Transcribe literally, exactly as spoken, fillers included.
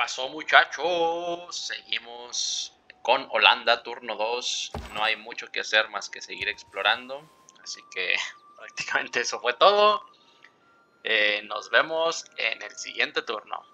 pasó, muchachos? Seguimos con Holanda, turno dos. No hay mucho que hacer más que seguir explorando. Así que prácticamente eso fue todo. Eh, nos vemos en el siguiente turno.